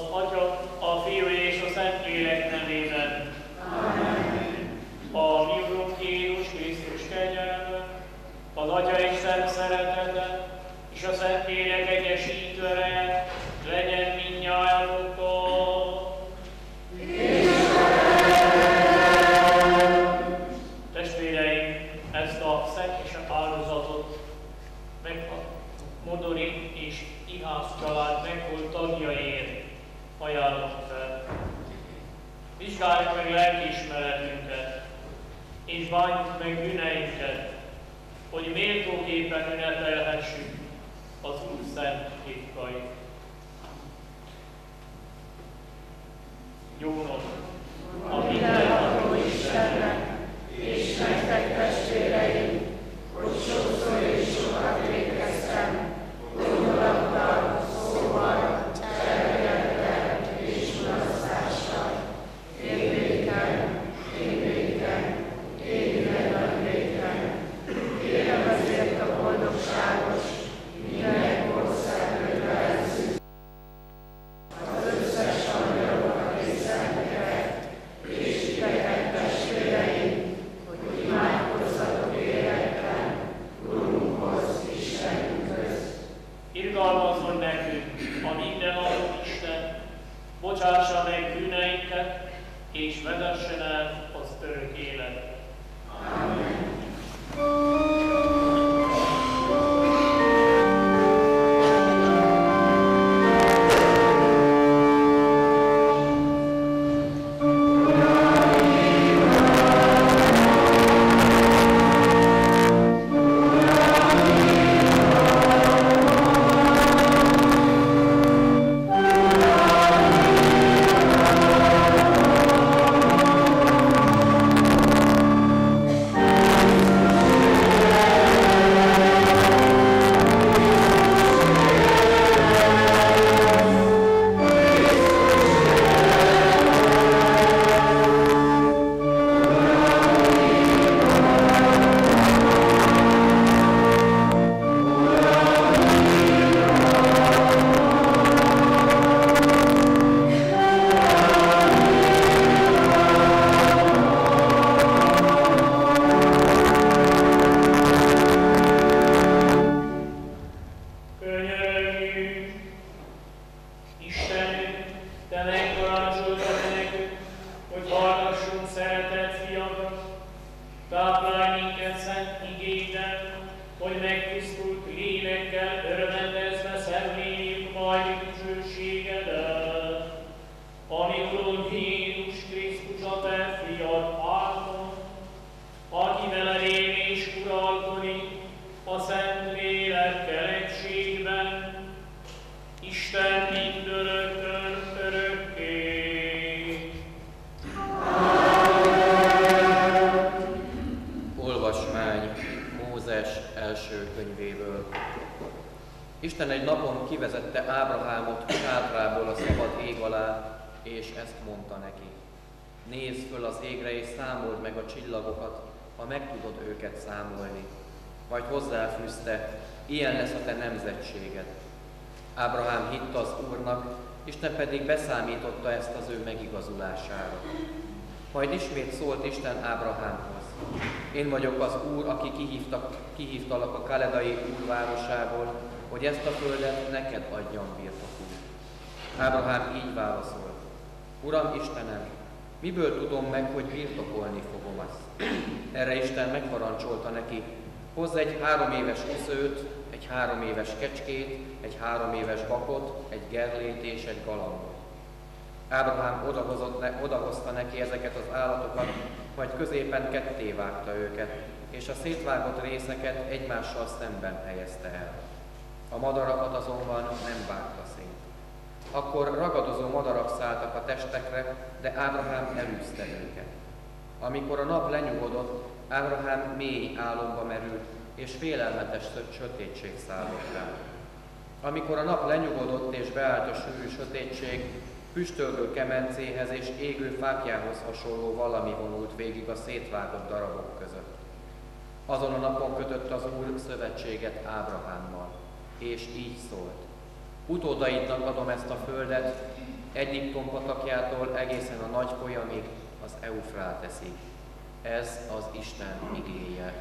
Atya, a Fiú és a Szentlélek nevében. Amen. A mi Urunk Jézus Krisztus kegyelme, az Atya Isten szeretete és a Szentlélek egyesítőre legyen mindnyájatokkal. Testvéreim, ezt a szent és áldozatot meg a Modori és Ihász család megholt tagjaiért ajánlom fel. Vizsgáljuk meg lelkiismeretünket, és bánjuk meg bűneinket, hogy méltóképpen ünnepelhessük az Úr szent titkait. Jónok, a mindenható Istennek, és nektek testvéreim, hogy sokszor és sokat végeztem, gondolattal, szóval, cselekedettel és mulasztással, érvéken, éjjel-nappéken. Kérem azért a boldogságos, minden korszerűt velezzük, az összes angyalokat és szenteket, és titeket testvéreim, hogy imádkozzatok élekben, Urunkhoz, Istenünkhöz. Irgalmazzon nekünk a mindenható Isten, bocsássa meg bűneinket, és vezessen el az örök életet. Amen. Isten egy napon kivezette Ábrahámot sátrából a szabad ég alá, és ezt mondta neki: nézd föl az égre, és számold meg a csillagokat, ha meg tudod őket számolni. Majd hozzáfűzte: ilyen lesz a te nemzetséged. Ábrahám hitt az Úrnak, Isten pedig beszámította ezt az ő megigazulására. Majd ismét szólt Isten Ábrahámhoz: én vagyok az Úr, aki kihívtalak a kaledai Úr városából, hogy ezt a földet neked adjam birtokul. Ábrahám így válaszolt: Uram Istenem, miből tudom meg, hogy birtokolni fogom azt? Erre Isten megparancsolta neki: hozz egy 3 éves üszőt, egy 3 éves kecskét, egy 3 éves bakot, egy gerlét és egy galambot. Ábrahám odahozta neki ezeket az állatokat, majd középen ketté vágta őket, és a szétvágott részeket egymással szemben helyezte el. A madarakat azonban nem vágta szét. Akkor ragadozó madarak szálltak a testekre, de Ábrahám elűzte őket. Amikor a nap lenyugodott, Ábrahám mély álomba merült, és félelmetes sötétség szállott rá. Amikor a nap lenyugodott és beállt a sűrű sötétség, füstölgő kemencéhez és égő fákjához hasonló valami vonult végig a szétvágott darabok között. Azon a napon kötött az Úr szövetséget Ábrahámmal, és így szólt: utódaidnak adom ezt a földet, Egyiptom patakjától egészen a nagy folyamig, az Eufráteszig. Ez az Isten igéje.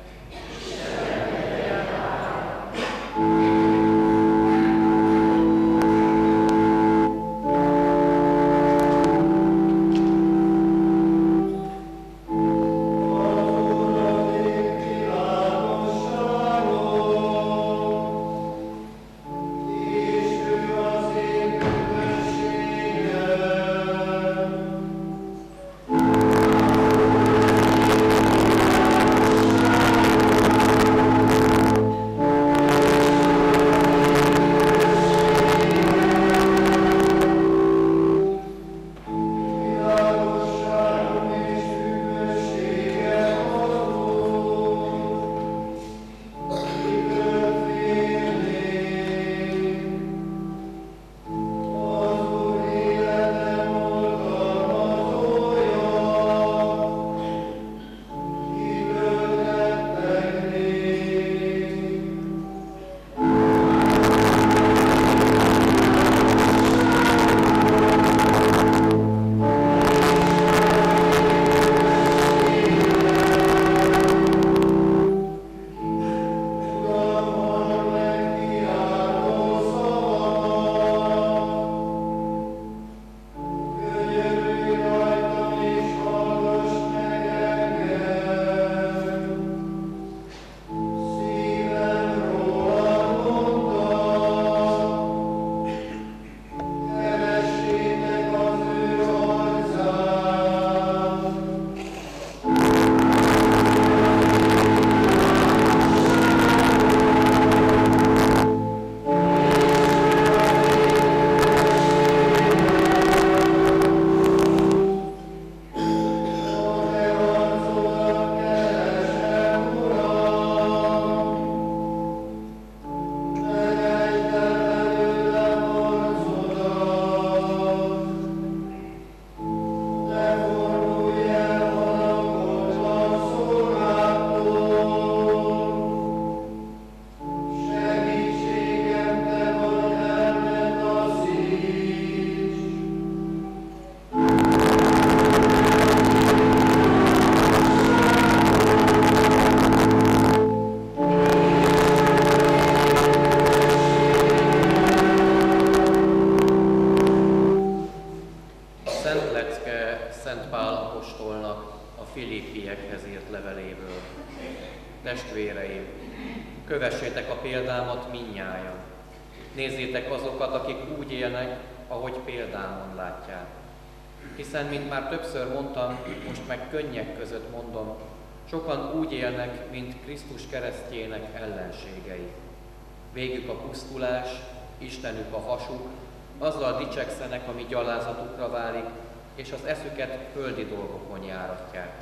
Testvéreim, kövessétek a példámat mindnyájan. Nézzétek azokat, akik úgy élnek, ahogy példámon látják. Hiszen, mint már többször mondtam, most meg könnyek között mondom, sokan úgy élnek, mint Krisztus keresztjének ellenségei. Végük a pusztulás, Istenük a hasuk, azzal dicsekszenek, ami gyalázatukra válik, és az eszüket földi dolgokon járatják.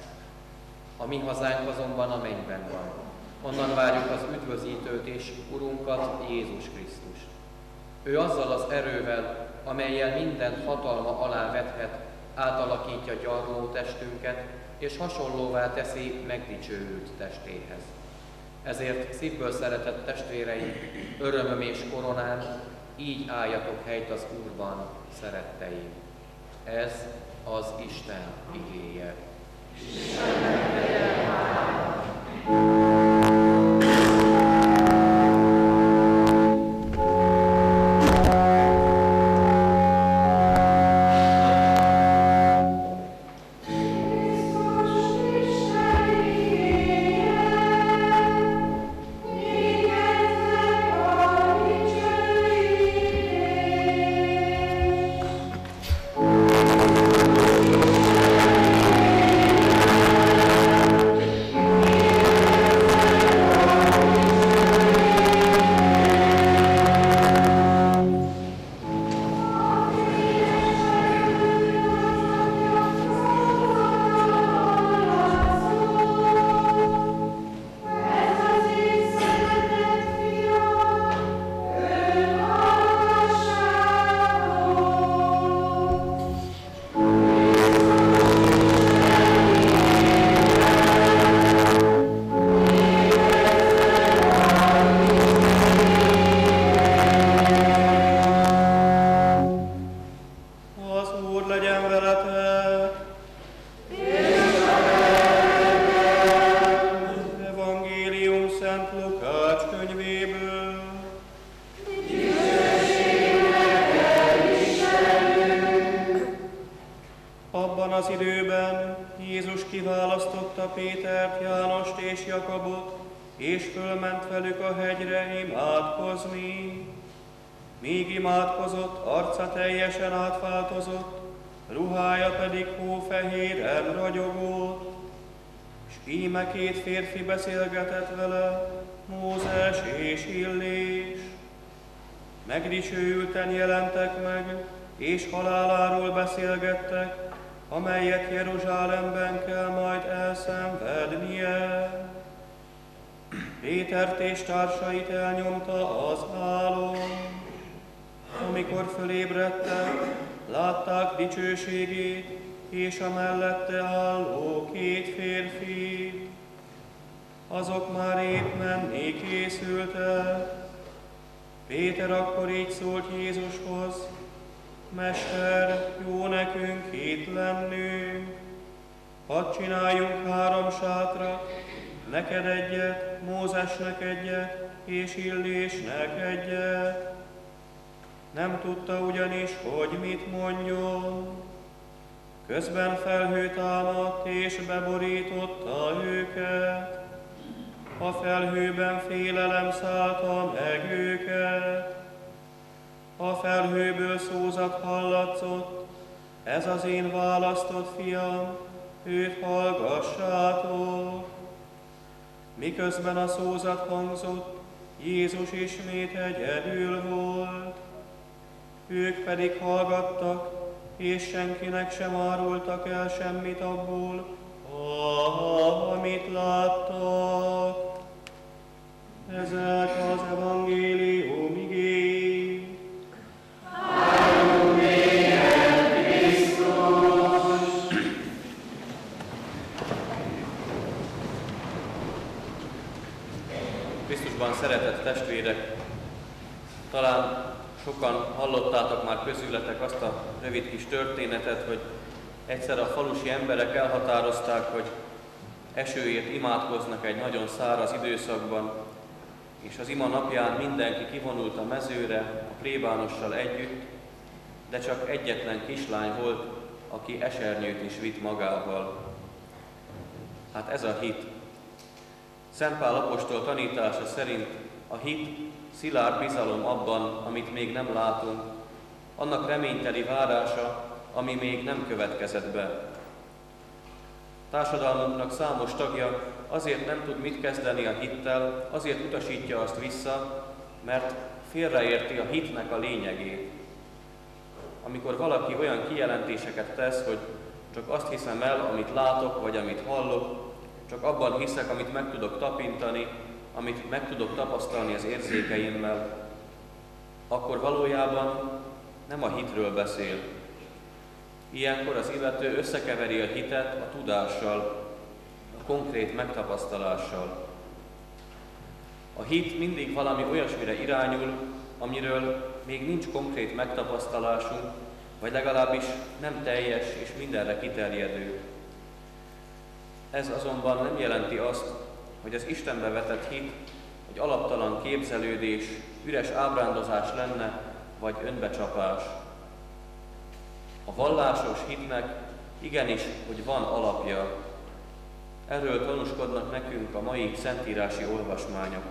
A mi hazánk azonban a mennyben van. Onnan várjuk az üdvözítőt és Urunkat, Jézus Krisztust. Ő azzal az erővel, amellyel minden hatalma alá vethet, átalakítja gyarló testünket, és hasonlóvá teszi megdicsőült testéhez. Ezért szívből szeretett testvéreim, örömöm és koronám, így álljatok helyt az Úrban, szeretteim. Ez az Isten igéje. Úr legyen veletek! Evangélium Szent Lukács könyvéből. Abban az időben Jézus kiválasztotta Pétert, Jánost és Jakabot, és fölment velük a hegyre imádkozni. Míg imádkozott, arca teljesen átváltozott, ruhája pedig hófehéren ragyogott. S íme két férfi beszélgetett vele, Mózes és Illés. Megdicsőülten jelentek meg, és haláláról beszélgettek, amelyet Jeruzsálemben kell majd elszenvednie. Pétert és társait elnyomta az álom. Amikor fölébredtek, látták dicsőségét, és a mellette álló két férfit. Azok már épp menni készültek. Péter akkor így szólt Jézushoz: Mester, jó nekünk itt lennünk. Hadd csináljunk 3 sátrat, neked egyet, Mózesnek egyet, és Illésnek egyet. Nem tudta ugyanis, hogy mit mondjon. Közben felhő támadt, és beborította őket. A felhőben félelem szállta meg őket. A felhőből szózat hallatszott: Ez az én választott fiam, őt hallgassátok. Miközben a szózat hangzott, Jézus ismét egyedül volt. Ők pedig hallgattak, és senkinek sem árultak el semmit abból, amit láttak. Ezek az evangélium igény. Áldunk téged, Krisztus! Krisztusban szeretett testvérek, talán sokan hallottátok már közületek azt a rövid kis történetet, hogy egyszer a falusi emberek elhatározták, hogy esőért imádkoznak egy nagyon száraz időszakban, és az ima napján mindenki kivonult a mezőre a plébánossal együtt, de csak egyetlen kislány volt, aki esernyőt is vitt magával. Hát ez a hit. Szent Pál apostol tanítása szerint a hit szilárd bizalom abban, amit még nem látunk, annak reményteli várása, ami még nem következett be. Társadalmunknak számos tagja azért nem tud mit kezdeni a hittel, azért utasítja azt vissza, mert félreérti a hitnek a lényegét. Amikor valaki olyan kijelentéseket tesz, hogy csak azt hiszem el, amit látok, vagy amit hallok, csak abban hiszek, amit meg tudok tapintani, amit meg tudok tapasztalni az érzékeimmel, akkor valójában nem a hitről beszél. Ilyenkor az illető összekeveri a hitet a tudással, a konkrét megtapasztalással. A hit mindig valami olyasmire irányul, amiről még nincs konkrét megtapasztalásunk, vagy legalábbis nem teljes és mindenre kiterjedő. Ez azonban nem jelenti azt, hogy az Istenbe vetett hit egy alaptalan képzelődés, üres ábrándozás lenne, vagy önbecsapás. A vallásos hitnek igenis, hogy van alapja. Erről tanúskodnak nekünk a mai szentírási olvasmányok.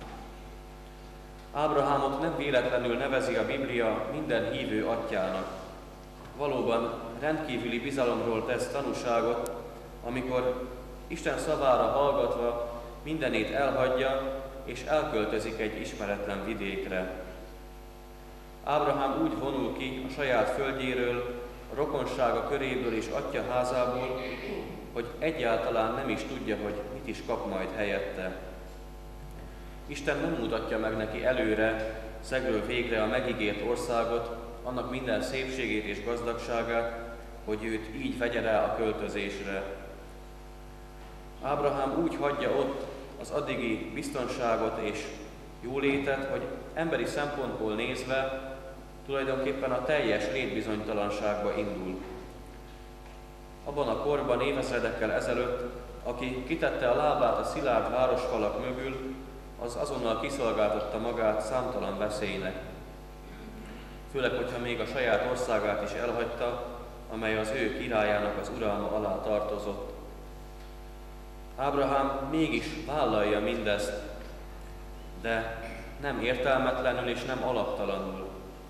Ábrahámot nem véletlenül nevezi a Biblia minden hívő atyjának. Valóban rendkívüli bizalomról tesz tanúságot, amikor Isten szavára hallgatva mindenét elhagyja és elköltözik egy ismeretlen vidékre. Ábrahám úgy vonul ki a saját földjéről, a rokonsága köréből és atya házából, hogy egyáltalán nem is tudja, hogy mit is kap majd helyette. Isten nem mutatja meg neki előre, szegről végre a megígért országot, annak minden szépségét és gazdagságát, hogy őt így vegye rá a költözésre. Ábrahám úgy hagyja ott az addigi biztonságot és jólétet, hogy emberi szempontból nézve tulajdonképpen a teljes létbizonytalanságba indul. Abban a korban, évezredekkel ezelőtt, aki kitette a lábát a szilárd városfalak mögül, az azonnal kiszolgáltatta magát számtalan veszélynek. Főleg, hogyha még a saját országát is elhagyta, amely az ő királyának az uralma alá tartozott. Ábrahám mégis vállalja mindezt, de nem értelmetlenül és nem alaptalanul.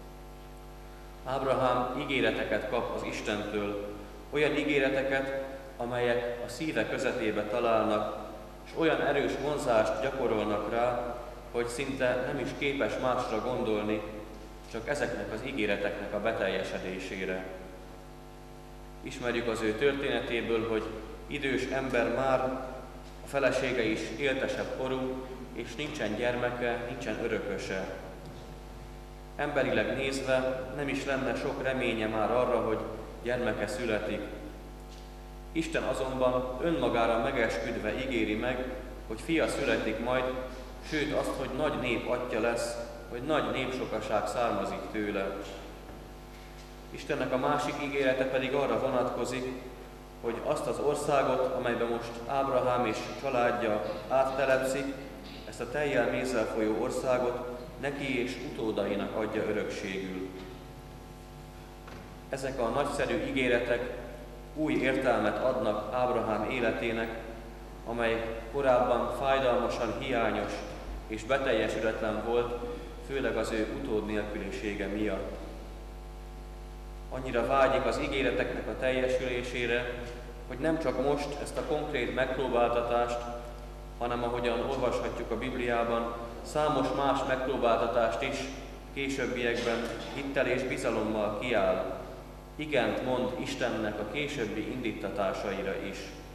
Ábrahám ígéreteket kap az Istentől, olyan ígéreteket, amelyek a szíve közepébe találnak, és olyan erős vonzást gyakorolnak rá, hogy szinte nem is képes másra gondolni, csak ezeknek az ígéreteknek a beteljesedésére. Ismerjük az ő történetéből, hogy idős ember már, a felesége is éltesebb korú, és nincsen gyermeke, nincsen örököse. Emberileg nézve nem is lenne sok reménye már arra, hogy gyermeke születik. Isten azonban önmagára megesküdve ígéri meg, hogy fia születik majd, sőt azt, hogy nagy nép atyja lesz, hogy nagy népsokaság származik tőle. Istennek a másik ígérete pedig arra vonatkozik, hogy azt az országot, amelyben most Ábrahám és családja áttelepszik, ezt a tejjel mézzel folyó országot neki és utódainak adja örökségül. Ezek a nagyszerű ígéretek új értelmet adnak Ábrahám életének, amely korábban fájdalmasan hiányos és beteljesületlen volt, főleg az ő utód nélkülisége miatt. Annyira vágyik az ígéreteknek a teljesülésére, hogy nem csak most ezt a konkrét megpróbáltatást, hanem ahogyan olvashatjuk a Bibliában, számos más megpróbáltatást is későbbiekben hittel és bizalommal kiáll. Igent mond Istennek a későbbi indíttatásaira is.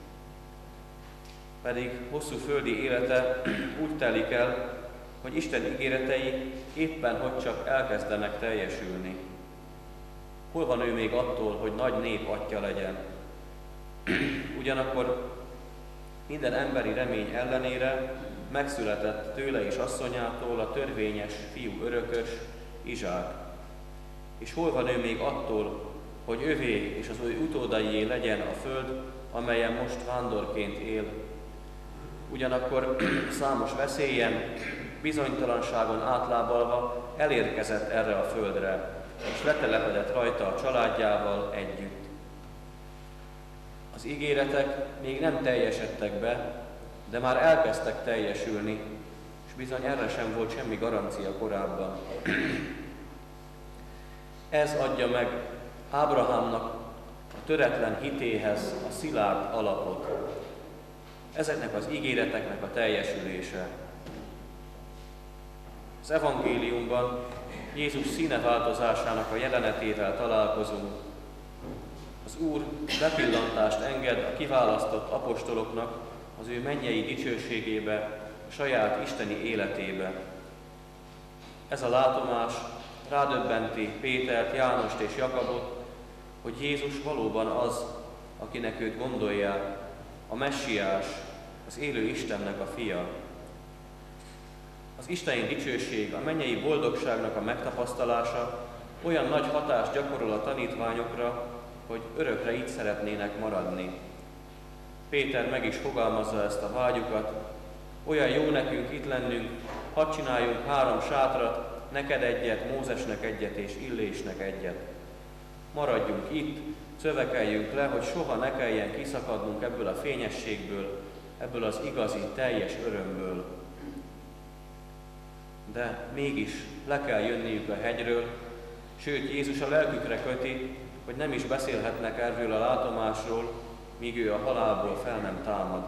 Pedig hosszú földi élete úgy telik el, hogy Isten ígéretei éppen hogy csak elkezdenek teljesülni. Hol van ő még attól, hogy nagy nép atyja legyen? Ugyanakkor minden emberi remény ellenére megszületett tőle és asszonyától a törvényes fiú örökös, Izsák. És hol van ő még attól, hogy övé és az ő utódaié legyen a föld, amelyen most vándorként él? Ugyanakkor számos veszélyen, bizonytalanságon átlábalva elérkezett erre a földre, és letelepedett rajta a családjával együtt. Az ígéretek még nem teljesedtek be, de már elkezdtek teljesülni, és bizony erre sem volt semmi garancia korábban. Ez adja meg Ábrahámnak a töretlen hitéhez a szilárd alapot. Ezeknek az ígéreteknek a teljesülése. Az evangéliumban Jézus színeváltozásának a jelenetével találkozunk. Az Úr bepillantást enged a kiválasztott apostoloknak az ő mennyei dicsőségébe, a saját isteni életébe. Ez a látomás rádöbbenti Pétert, Jánost és Jakabot, hogy Jézus valóban az, akinek őt gondolják, a Messiás, az élő Istennek a fia. Az isteni dicsőség, a mennyei boldogságnak a megtapasztalása olyan nagy hatást gyakorol a tanítványokra, hogy örökre itt szeretnének maradni. Péter meg is fogalmazza ezt a vágyukat: olyan jó nekünk itt lennünk, hadd csináljunk 3 sátrat, neked egyet, Mózesnek egyet és Illésnek egyet. Maradjunk itt, szövekeljünk le, hogy soha ne kelljen kiszakadnunk ebből a fényességből, ebből az igazi, teljes örömből. De mégis le kell jönniük a hegyről, sőt Jézus a lelkükre köti, hogy nem is beszélhetnek erről a látomásról, míg ő a halálból fel nem támad.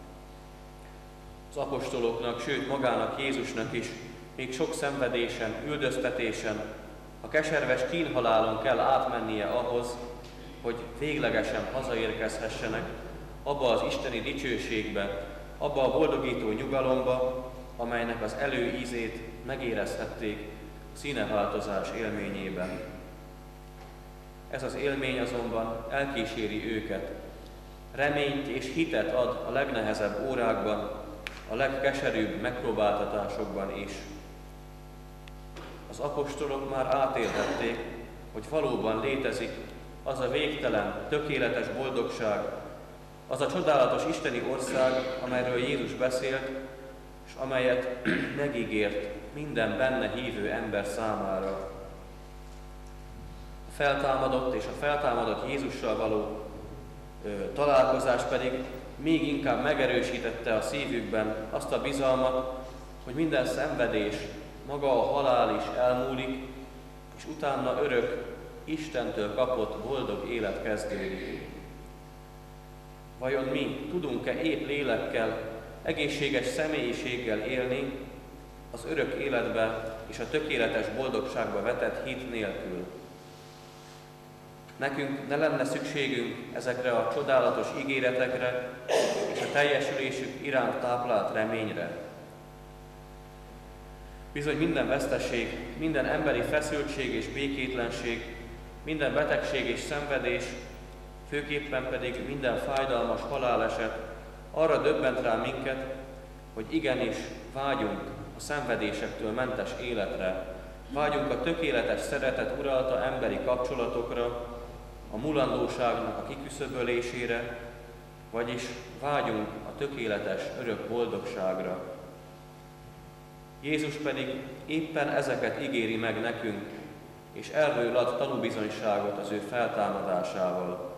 Az apostoloknak, sőt magának Jézusnak is még sok szenvedésen, üldöztetésen, a keserves kínhalálon kell átmennie ahhoz, hogy véglegesen hazaérkezhessenek abba az isteni dicsőségbe, abba a boldogító nyugalomba, amelynek az előízét megérezhették a színeváltozás élményében. Ez az élmény azonban elkíséri őket, reményt és hitet ad a legnehezebb órákban, a legkeserűbb megpróbáltatásokban is. Az az apostolok már átélhették, hogy valóban létezik az a végtelen, tökéletes boldogság, az a csodálatos isteni ország, amelyről Jézus beszélt, és amelyet megígért minden benne hívő ember számára. A feltámadott és a feltámadott Jézussal való találkozás pedig még inkább megerősítette a szívükben azt a bizalmat, hogy minden szenvedés, maga a halál is elmúlik, és utána örök, Istentől kapott boldog élet kezdődik. Vajon mi tudunk-e épp lélekkel, egészséges személyiséggel élni az örök életbe és a tökéletes boldogságba vetett hit nélkül? Nekünk ne lenne szükségünk ezekre a csodálatos ígéretekre és a teljesülésük iránt táplált reményre. Bizony minden veszteség, minden emberi feszültség és békétlenség, minden betegség és szenvedés, főképpen pedig minden fájdalmas haláleset arra döbbent rá minket, hogy igenis vágyunk a szenvedésektől mentes életre, vágyunk a tökéletes szeretet uralta emberi kapcsolatokra, a mulandóságnak a kiküszöbölésére, vagyis vágyunk a tökéletes örök boldogságra. Jézus pedig éppen ezeket ígéri meg nekünk, és erről ad tanúbizonyságot az ő feltámadásával.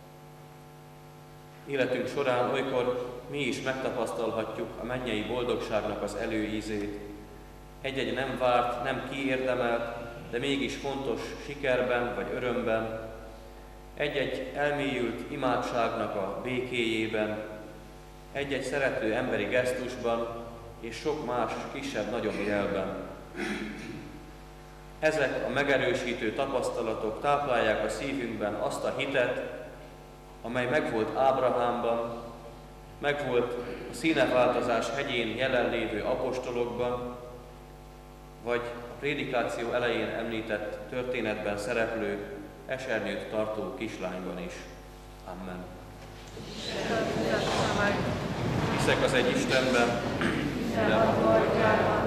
Életünk során olykor mi is megtapasztalhatjuk a mennyei boldogságnak az előízét. Egy-egy nem várt, nem kiérdemelt, de mégis fontos sikerben vagy örömben, egy-egy elmélyült imádságnak a békéjében, egy-egy szerető emberi gesztusban, és sok más kisebb-nagyobb jelben. Ezek a megerősítő tapasztalatok táplálják a szívünkben azt a hitet, amely megvolt Ábrahámban, megvolt a színeváltozás hegyén jelenlévő apostolokban, vagy a prédikáció elején említett történetben szereplő esernyőt tartó kislányban is. Amen. Hiszek az egy Istenben, minden atyában,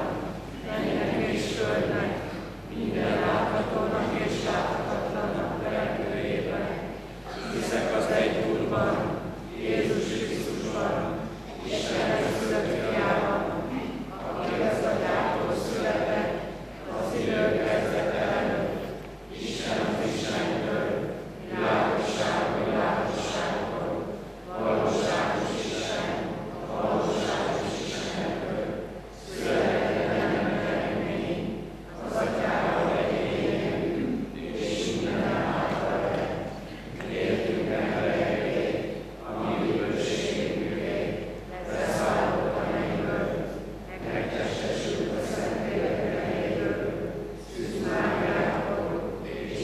mennek és földnek, minden láthatónak és láthatatlannak teremtőjében. Hiszek az egy Úrban, Jézus Krisztusban, Isten egyszülött fiában, aki az Atyától született, az idők kezdete előtt, Isten az Istentől, világosság a világosságtól, valóságos Isten, valóságos Istentől, született nem remény, az Atyával egyébként, és minden által lett, értünk emberekért, a mi üdvösségünkért, leszállott a mennyből, megtestesült a Szentlélek erejéből, szűz Máriától,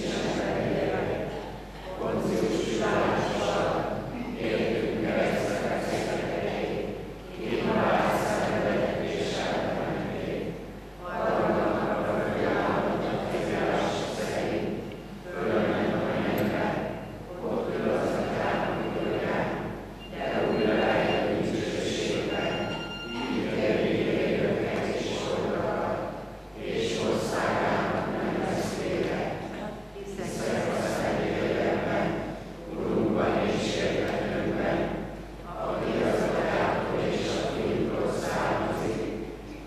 Isten lett, Poncius Pilátussal, értünk keresztre szenvedélyt, Kétmára szenvedett és elmenték, harmadnak a földjállónak kezélása szerint, fölment a mennybe, ott ül az Atyának ülőján, de újra eljön dicsőségben, ítéli élőket és holtakat, és országának nem lesz vége. Hiszek a Szentlélekben, Urunkban és Értetőnkben, aki az Atyától és a Fiútól származik,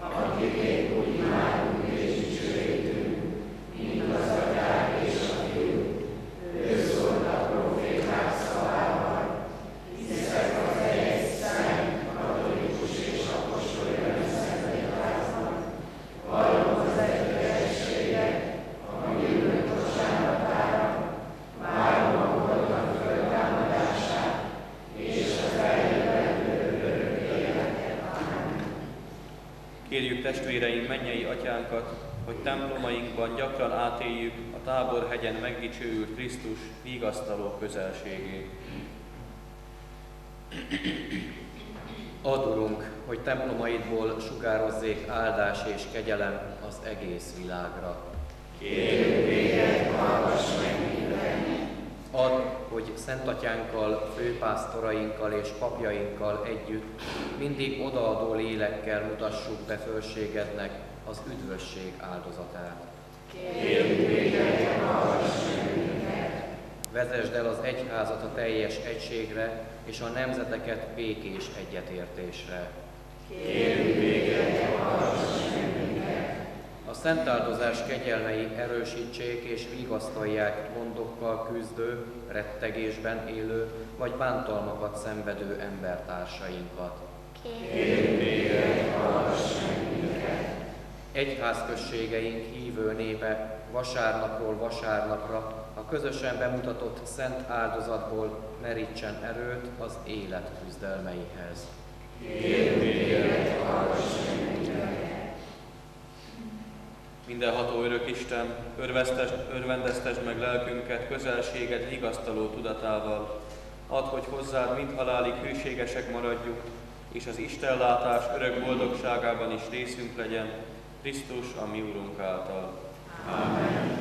akikét úgy imádunk és dicsőítünk, mint az Atyát és a Fiút. Ő szólt a proféták szavával. Hiszek az egy szent, katolikus és apostoli összegyházban, vallom az együttességet, a bűnök bocsánatára, várom a holtak föltámadását, és az eljövendő örök életet. Amen. Kérjük testvéreink mennyei Atyánkat, hogy templomainkban gyakran átéljük a Táborhegyen megdicsőült Krisztus vigasztaló közelségét. Add, Urunk, hogy templomaidból sugározzék áldás és kegyelem az egész világra. Kérjük téged, hallgass meg minket! Add, hogy Szent Atyánkkal, főpásztorainkkal és papjainkkal együtt mindig odaadó lélekkel mutassuk be fölségednek az üdvösség áldozatát. Kérünk téged, hallgass meg minket. Vezesd el az egyházat a teljes egységre, és a nemzeteket békés egyetértésre. Kérünk téged, hallgass meg minket. A szentáldozás kegyelmei erősítsék és vigasztalják gondokkal küzdő, rettegésben élő vagy bántalmakat szenvedő embertársainkat. Kérünk téged, hallgass meg minket. Egyházközségeink hívő népe vasárnapról vasárnapra a közösen bemutatott szent áldozatból merítsen erőt az élet küzdelmeihez. Kérünk téged, hallgass meg minket. Mindenható örök Isten, örvendeztesd meg lelkünket közelséged vigasztaló tudatával. Add, hogy hozzád mind halálig hűségesek maradjunk, és az istenlátás örök boldogságában is részünk legyen, Krisztus, a mi Urunk által. Amen.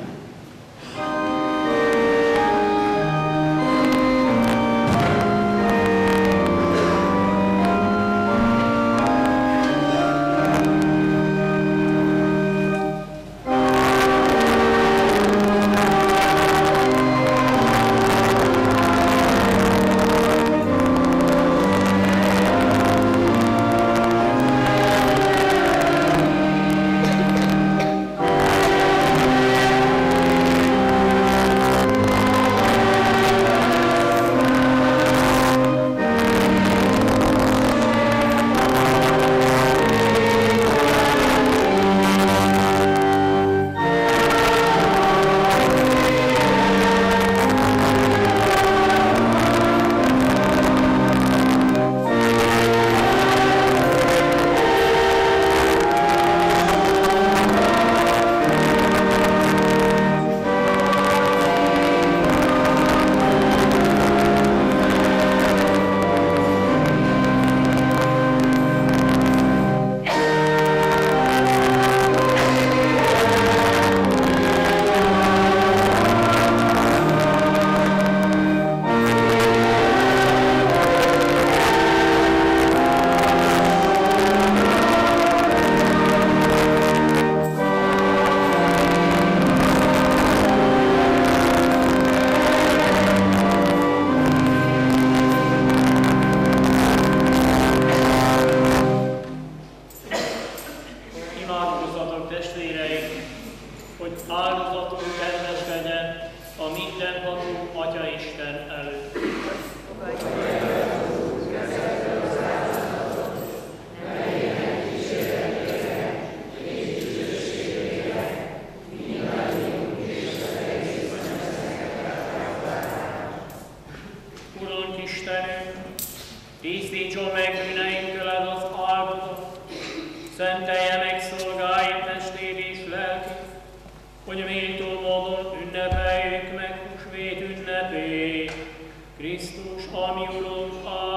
Tisztítson meg bűneinktől ez az áldozat, szentelje meg szolgáim testét és lelkét, hogy méltó módon ünnepeljük meg húsvét ünnepét, Krisztus, a mi Urunk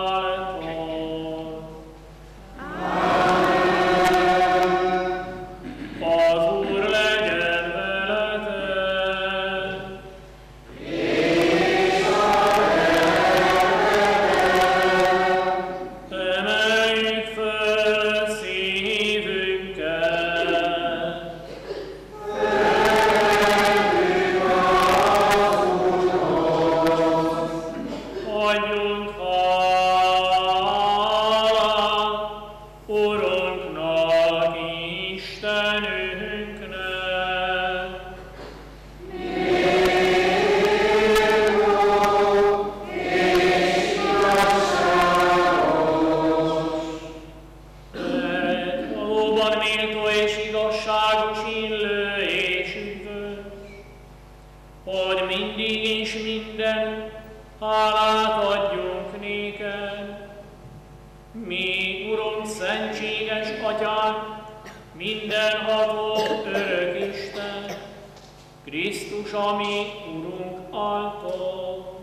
által. Az Úr legyen veletek! És a Emeljük föl szívünket! Adjunk hálát Urunknak, Istenünknek! Mert valóban méltó és igazságos, illő és üdvös, hogy mindig és minden hálát adjunk néked. Mi, Urunk, szentséges Atyánk, mindenható örök Isten, Krisztus, a mi Urunk által.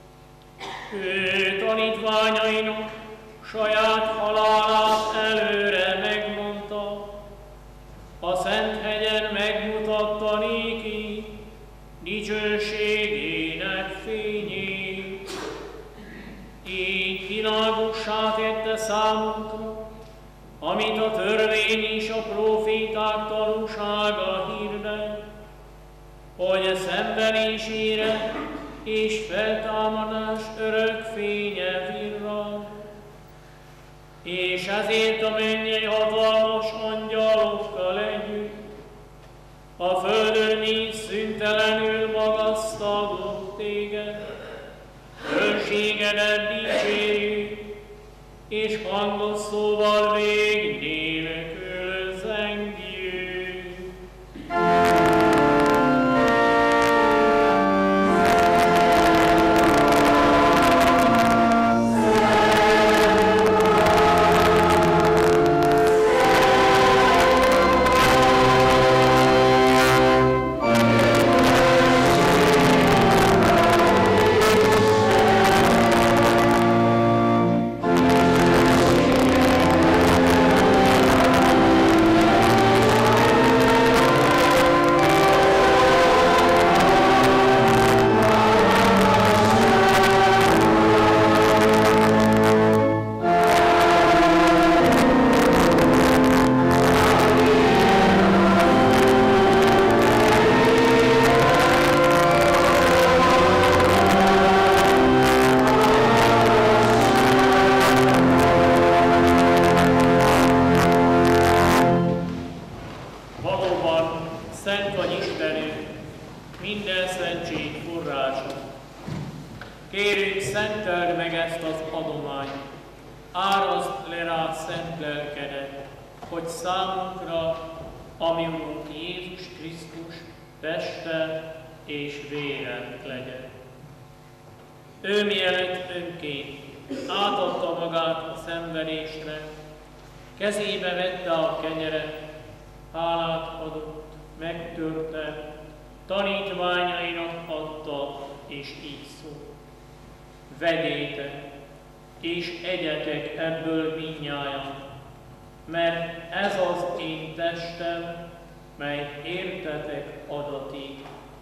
Ő tanítványainak saját halálát előre megmondta, a Szent hegyen megmutatta néki dicsőségének fényét. Így világossá tette számunkra, amit a törvény és a próféták tanúsága hirdet, hogy szenvedésére és feltámadás örök fénye virrad, és ezért a mennyei hatalmas angyalokkal együtt a földön is szüntelenül magasztalunk téged, fölségedet dicsérjük, és hangos szóval vég nélkül zengjük. Ő mielőtt önként átadta magát a szenvedésre, kezébe vette a kenyeret, hálát adott, megtörte, tanítványainak adta, és így szólt: vegyétek, és egyetek ebből mindnyájan, mert ez az én testem, mely értetek adatik.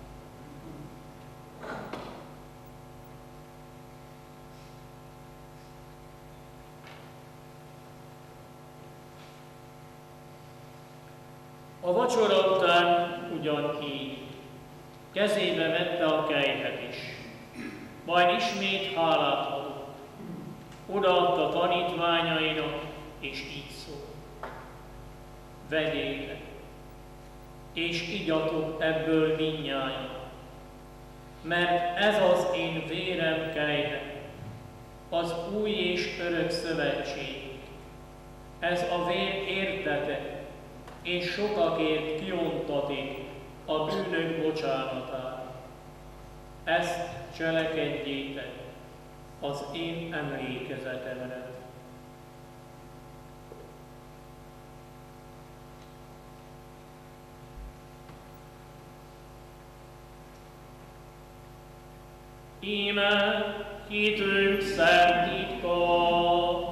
A vacsora után ugyanígy kezébe vette a kejhet is, majd ismét hálát adott, odaadta tanítványainak, és így szólt: vegyétek, és igyatok ebből mindnyájan, mert ez az én vérem kejhet, az új és örök szövetség. Ez a vér értetek, és sokakért kiontatik a bűnök bocsánatára. Ezt cselekedjétek az én emlékezetemre. Íme hitünk szent titka.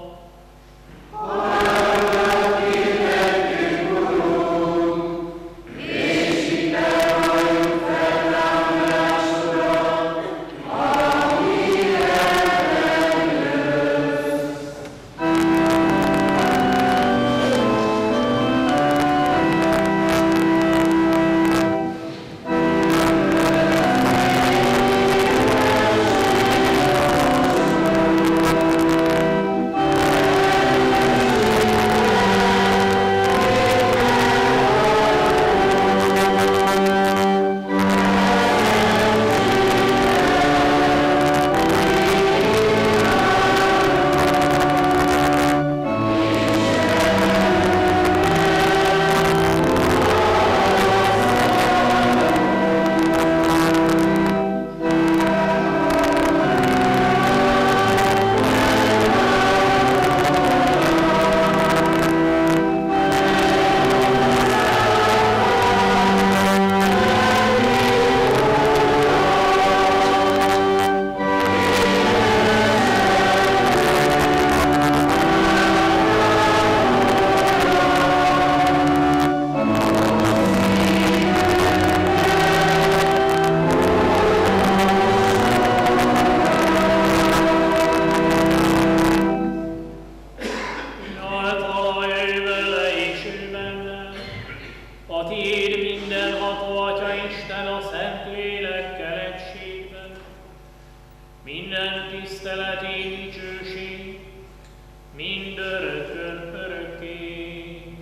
Amen. tiszteletén dicsőség, mindörökkön örökké.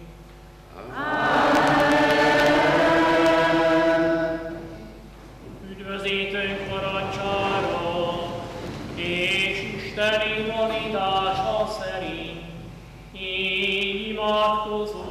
Üdvözítőnk parancsára, és Isteni tanítása szerint így imádkozunk.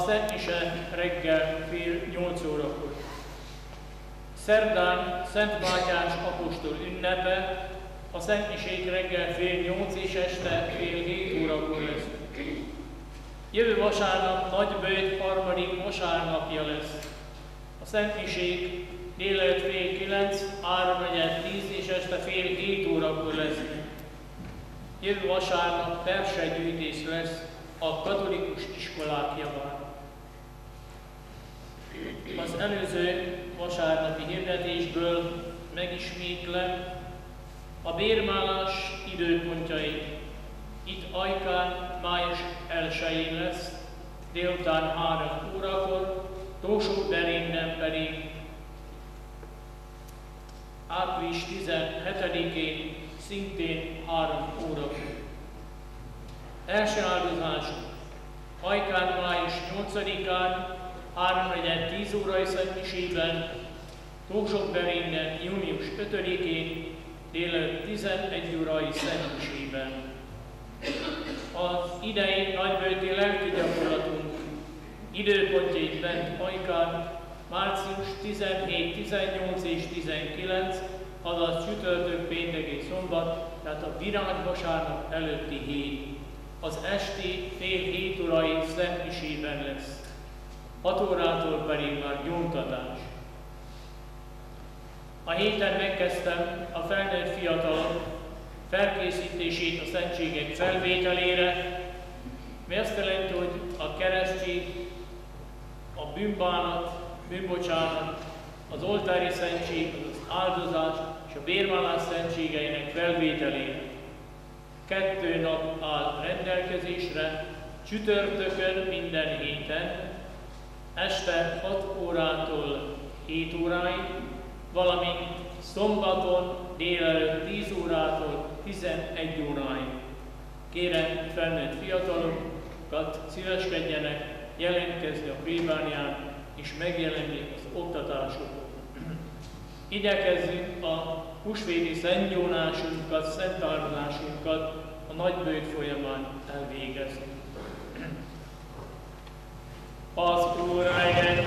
Szent Mise reggel fél 8 órakor. Szerdán Szent Mátyás apostol ünnepe, a Szent Misék reggel fél 8 és este fél 7 órakor lesz. Jövő vasárnap Nagyböjt harmadik vasárnapja lesz. A Szent Misék délelőtt fél 9, 3-4-10 és este fél 7 órakor lesz. Jövő vasárnap persegyűjtés lesz a katolikus iskolák javán. Az előző vasárnapi hirdetésből megismétlem a bérmálás időpontjait. Itt Ajkán május 1-én lesz, délután 3 órakor, Tósóberényben pedig április 17-én szintén 3 órakor. Első áldozásunk Ajkán május 8-án 3-10 órai szentmisében, Tósóberényben június 5-én délelőtt 11 órai szentmisében. Az idei nagyböjti lelki gyakorlatunk időpontjait bent Ajkán március 17, 18 és 19, azaz csütörtök, péntek és szombat, tehát a virágvasárnap előtti hét. Az esti fél 7 órai szentmisében lesz. 6 órától pedig már gyóntatás. A héten megkezdtem a felnőtt fiatalok felkészítését a szentségek felvételére, mi azt jelenti, hogy a keresztség, a bűnbánat, bűnbocsánat, az oltári szentség, az áldozás és a bérvallás szentségeinek felvételére. 2 nap áll rendelkezésre, csütörtökön minden héten, este 6 órától 7 óráig, valamint szombaton délelőtt 10 órától 11 óráig. Kérem felnőtt fiatalokat szíveskedjenek jelentkezni a plébánián és megjelenni az oktatásokon. Igyekezzünk a húsvéti szentgyónásunkat, szentáldozásunkat a nagyböjt folyamán elvégezni. Az Úr legyen